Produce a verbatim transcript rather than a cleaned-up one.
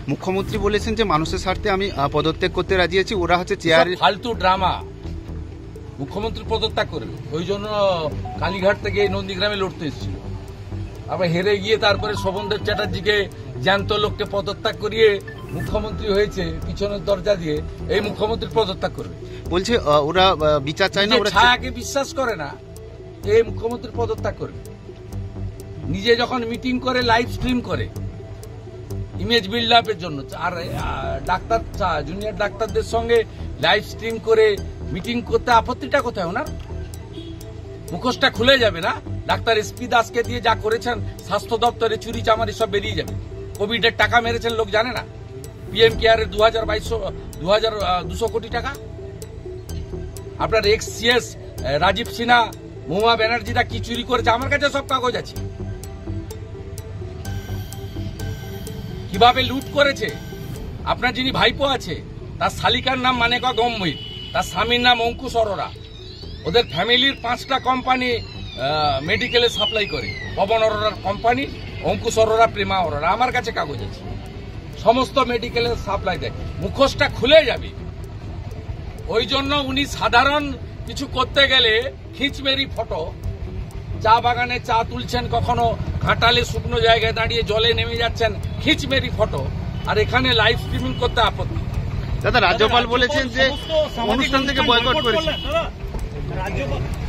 মুখ্যমন্ত্রী বলেছেন যে মানুষের স্বার্থে আমি পদত্যাগ করতে রাজি আছি, ওরা হচ্ছে চেয়ার ফালতু ড্রামা। মুখ্যমন্ত্রী পদত্যাগ করবে, ওই জন্য কালীঘাট থেকে নন্দীগ্রামে লড়তে এসেছিল, আবার হেরে গিয়ে তারপরে শোভনদেব চ্যাটার্জিকে জ্যান্ত লোককে পদত্যাগ করিয়ে মুখ্যমন্ত্রী হয়েছে পিছনের দরজা দিয়ে। এই মুখ্যমন্ত্রী পদত্যাগ করবে বলছে, ওরা বিচার চায় না, ওরা ছায়াকে বিশ্বাস করে না। এই মুখ্যমন্ত্রী পদত্যাগ করবে। নিজে যখন মিটিং করে লাইভ স্ট্রিম করে ইমেজ বিল্ড আপের জন্য, আর ডাক্তার জুনিয়র ডাক্তারদের সঙ্গে লাইভ স্ট্রিম করে মিটিং করতে আপত্তিটা কোথায় ওনার? মুখোশটা খুলে যাবে না? ডাক্তার এসপি দাসকে দিয়ে যা করেছেন স্বাস্থ্য দপ্তরে চুরি চামারি সব বেরিয়ে যাবে। কোভিডের টাকা মেরেছেন লোক জানে না? পিএম কেয়ারের দু হাজার বাইশশো দু হাজার দুশো কোটি টাকা। আপনার এক্স সিএস রাজীব সিনহা, মহুয়া ব্যানার্জিরা কি চুরি করেছে আমার কাছে সব কাগজ আছে। কিভাবে লুট করেছে। আপনার যিনি ভাইপো আছে তার শালিকার নাম মানেকা গম্ভীর, তার স্বামীর নাম অঙ্কুশ অরোরা। ওদের ফ্যামিলির পাঁচটা কোম্পানি মেডিকেলে সাপ্লাই করে, পবন অরোরার কোম্পানি, অঙ্কুশ অরোরা, প্রেমা অরোরা। আমার কাছে কাগজ আছে, সমস্ত মেডিকেলে সাপ্লাই দেয়। মুখোশটা খুলে যাবে। ওই জন্য উনি সাধারণ কিছু করতে গেলে খিঁচমেরি ফটো, চা বাগানে চা তুলছেন, কখনো ঘাটালে শুকনো জায়গায় দাঁড়িয়ে জলে নেমে যাচ্ছেন, খিঁচমেরি ফটো, আর এখানে লাইভ স্ট্রিমিং করতে আপত্তি। দাদা রাজ্যপাল বলেছেন যে অনুষ্ঠান থেকে বয়কট করেছে।